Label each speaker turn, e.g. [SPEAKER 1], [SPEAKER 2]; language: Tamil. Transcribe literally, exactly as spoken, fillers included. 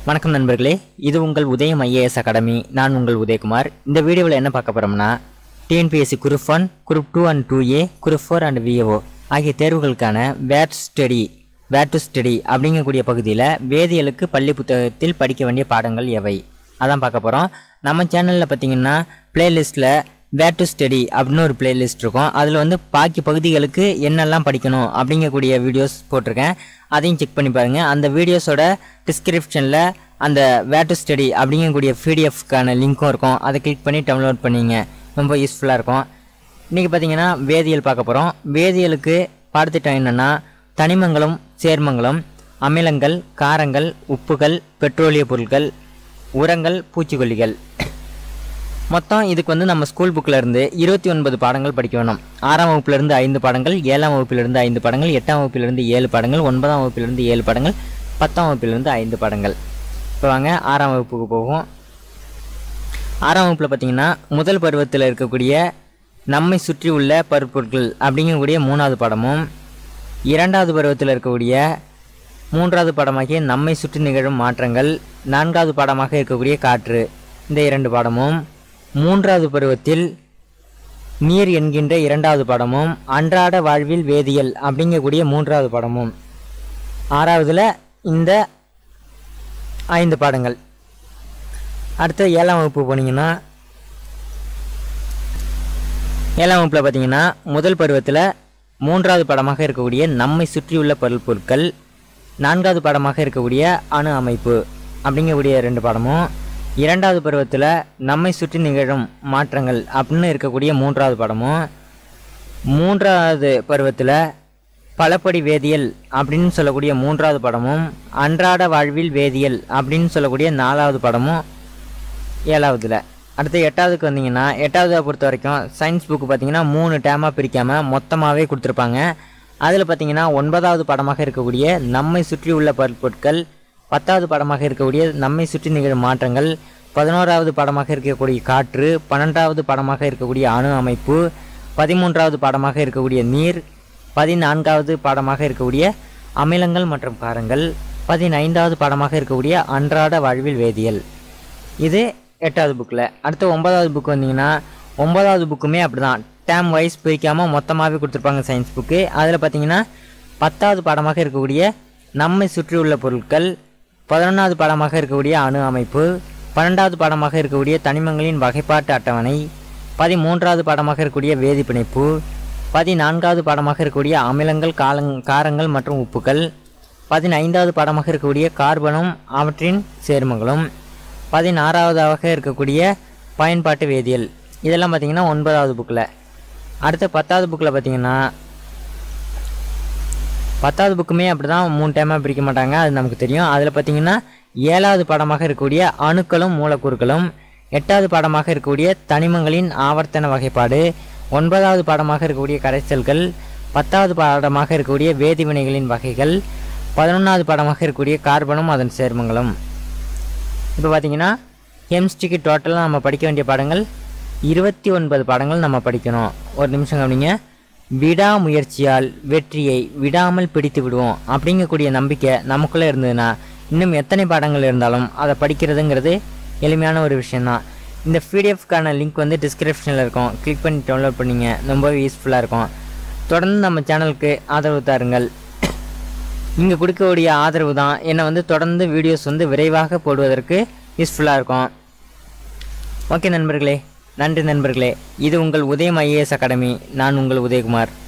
[SPEAKER 1] வணக்கம் நண்பர்களே, இது உங்கள் உதயம் ஐஏஎஸ் அகாடமி. நான் உங்கள் உதயகுமார். இந்த வீடியோவில் என்ன பார்க்க போகிறோம்னா, TNPSC group one, group two and two A, group four and VAO ஆகிய தேர்வுகளுக்கான what study what to study அப்படிங்கக்கூடிய பகுதியில் வேதியியலுக்கு பள்ளி புத்தகத்தில் படிக்க வேண்டிய பாடங்கள் எவை அதான் பார்க்க போகிறோம். நம்ம சேனலில் பார்த்தீங்கன்னா பிளேலிஸ்ட்டில் வேட் டு ஸ்டடி அப்படின்னு ஒரு பிளேலிஸ்ட் இருக்கும். அதில் வந்து பாக்கி பகுதிகளுக்கு என்னெல்லாம் படிக்கணும் அப்படிங்கக்கூடிய வீடியோஸ் போட்டிருக்கேன். அதையும் செக் பண்ணி பாருங்கள். அந்த வீடியோஸோட டிஸ்கிரிப்ஷனில் அந்த வேட் டு ஸ்டடி அப்படிங்கக்கூடிய பிடிஎஃப்கான லிங்க்கும் இருக்கும். அதை கிளிக் பண்ணி டவுன்லோட் பண்ணிங்க, ரொம்ப யூஸ்ஃபுல்லாக இருக்கும். இன்றைக்கி பார்த்தீங்கன்னா வேதியியல் பார்க்க போகிறோம். வேதியியலுக்கு பாடத்திட்டம் என்னென்னா, தனிமங்களும் சேர்மங்களும், அமிலங்கள், காரங்கள், உப்புகள், பெட்ரோலிய பொருட்கள், உரங்கள், பூச்சிக்கொல்லிகள். மொத்தம் இதுக்கு வந்து நம்ம ஸ்கூல் புக்கில் இருந்து இருபத்தி ஒன்பது பாடங்கள் படிக்க வேணும். ஆறாம் வகுப்பிலிருந்து ஐந்து பாடங்கள், ஏழாம் வகுப்பிலிருந்து ஐந்து பாடங்கள், எட்டாம் வகுப்பிலிருந்து ஏழு பாடங்கள், ஒன்பதாம் வகுப்பிலிருந்து ஏழு பாடங்கள், பத்தாம் வகுப்பிலிருந்து ஐந்து பாடங்கள். இப்போ வாங்க ஆறாம் வகுப்புக்கு போகும். ஆறாம் வகுப்பில் பார்த்திங்கன்னா முதல் பருவத்தில் இருக்கக்கூடிய நம்மை சுற்றி உள்ள பருப்பொருட்கள் அப்படிங்கக்கூடிய மூணாவது பாடமும், இரண்டாவது பருவத்தில் இருக்கக்கூடிய மூன்றாவது பாடமாகிய நம்மை சுற்றி நிகழும் மாற்றங்கள், நான்காவது பாடமாக இருக்கக்கூடிய காற்று, இந்த இரண்டு பாடமும், மூன்றாவது பருவத்தில் நீர் என்கின்ற இரண்டாவது பாடமும், அன்றாட வாழ்வில் வேதியியல் அப்படிங்கக்கூடிய மூன்றாவது பாடமும், ஆறாவதுல இந்த ஐந்து பாடங்கள். அடுத்த ஏழாம் வகுப்பு போனீங்கன்னா, ஏழாம் வகுப்பில் பார்த்தீங்கன்னா முதல் பருவத்தில் மூன்றாவது பாடமாக இருக்கக்கூடிய நம்மை சுற்றியுள்ள பொருள் பொருட்கள், நான்காவது பாடமாக இருக்கக்கூடிய அணு அமைப்பு அப்படிங்கக்கூடிய ரெண்டு பாடமும், இரண்டாவது பருவத்தில் நம்மை சுற்றி நிகழும் மாற்றங்கள் அப்படின்னு இருக்கக்கூடிய மூன்றாவது பாடமும், மூன்றாவது பருவத்தில் பலப்படி வேதியியல் அப்படின்னு சொல்லக்கூடிய மூன்றாவது பாடமும், அன்றாட வாழ்வில் வேதியியல் அப்படின்னு சொல்லக்கூடிய நாலாவது பாடமும் ஏழாவதுல. அடுத்து எட்டாவதுக்கு வந்தீங்கன்னா, எட்டாவதை பொறுத்த வரைக்கும் சயின்ஸ் புக்கு பார்த்திங்கன்னா மூணு டேமாக பிரிக்காமல் மொத்தமாகவே கொடுத்துருப்பாங்க. அதில் பார்த்திங்கன்னா ஒன்பதாவது பாடமாக இருக்கக்கூடிய நம்மை சுற்றி உள்ள பொருட்கள், பத்தாவது பாடமாக இருக்கக்கூடிய நம்மை சுற்றி நிகழும் மாற்றங்கள், பதினோராவது பாடமாக இருக்கக்கூடிய காற்று, பன்னெண்டாவது பாடமாக இருக்கக்கூடிய அணு அமைப்பு, பதிமூன்றாவது பாடமாக இருக்கக்கூடிய நீர், பதினான்காவது பாடமாக இருக்கக்கூடிய அமிலங்கள் மற்றும் காரங்கள், பதினைந்தாவது பாடமாக இருக்கக்கூடிய அன்றாட வாழ்வில் வேதியியல். இது எட்டாவது புக்கில். அடுத்து ஒன்பதாவது புக்கு வந்தீங்கன்னா, ஒன்பதாவது புக்குமே அப்படி தான் டேம் வைஸ் பிரிக்காமல் மொத்தமாகவே கொடுத்துருப்பாங்க சயின்ஸ் புக்கு. அதில் பார்த்தீங்கன்னா பத்தாவது பாடமாக இருக்கக்கூடிய நம்மை சுற்றி உள்ள பொருட்கள், பதினொன்றாவது பாடமாக இருக்கக்கூடிய அணு அமைப்பு, பன்னெண்டாவது பாடமாக இருக்கக்கூடிய தனிமங்களின் வகைப்பாட்டு அட்டவணை, பதிமூன்றாவது பாடமாக இருக்கக்கூடிய வேதிப்பிணைப்பு, பதினான்காவது பாடமாக இருக்கக்கூடிய அமிலங்கள், காலங் காரங்கள் மற்றும் உப்புகள், பதினைந்தாவது பாடமாக இருக்கக்கூடிய கார்பனும் அவற்றின் சேர்மங்களும், பதினாறாவதாக இருக்கக்கூடிய பயன்பாட்டு வேதியியல். இதெல்லாம் பார்த்திங்கன்னா ஒன்பதாவது புக்கில். அடுத்த பத்தாவது புக்கில் பார்த்திங்கன்னா, பத்தாவது புக்குமே அப்படி தான் மூணு டைமாக பிரிக்க மாட்டாங்க, அது நமக்கு தெரியும். அதில் பார்த்திங்கன்னா ஏழாவது பாடமாக இருக்கக்கூடிய அணுக்களும் மூலக்கூறுகளும், எட்டாவது பாடமாக இருக்கக்கூடிய தனிமங்களின் ஆவர்த்தன வகைப்பாடு, ஒன்பதாவது பாடமாக இருக்கக்கூடிய கரைசல்கள், பத்தாவது பாடமாக இருக்கக்கூடிய வேதிவினைகளின் வகைகள், பதினொன்றாவது பாடமாக இருக்கக்கூடிய கார்பனும் அதன் சேர்மங்களும். இப்போ பார்த்திங்கன்னா கெமிஸ்ட்ரிக்கு டோட்டலாக நம்ம படிக்க வேண்டிய பாடங்கள் இருபத்தி ஒன்பது பாடங்கள் நம்ம படிக்கணும். ஒரு நிமிஷம் கவனிங்க. விடாமுயற்சியால் வெற்றியை விடாமல் பிடித்து விடுவோம் அப்படிங்கக்கூடிய நம்பிக்கை நமக்குள்ளே இருந்ததுன்னா, இன்னும் எத்தனை பாடங்கள் இருந்தாலும் அதை படிக்கிறதுங்கிறது எளிமையான ஒரு விஷயந்தான். இந்த பிடிஎஃப்கான லிங்க் வந்து டிஸ்கிரிப்ஷனில் இருக்கும். கிளிக் பண்ணி டவுன்லோட் பண்ணிங்க, ரொம்பவே யூஸ்ஃபுல்லாக இருக்கும். தொடர்ந்து நம்ம சேனலுக்கு ஆதரவு தாருங்கள். இங்கே கொடுக்கக்கூடிய ஆதரவு தான் என்னை வந்து தொடர்ந்து வீடியோஸ் வந்து விரைவாக போடுவதற்கு யூஸ்ஃபுல்லாக இருக்கும். ஓகே நண்பர்களே, நன்றி நண்பர்களே. இது உங்கள் உதயம் ஐஏஎஸ் அகாடமி. நான் உங்கள் உதயகுமார்.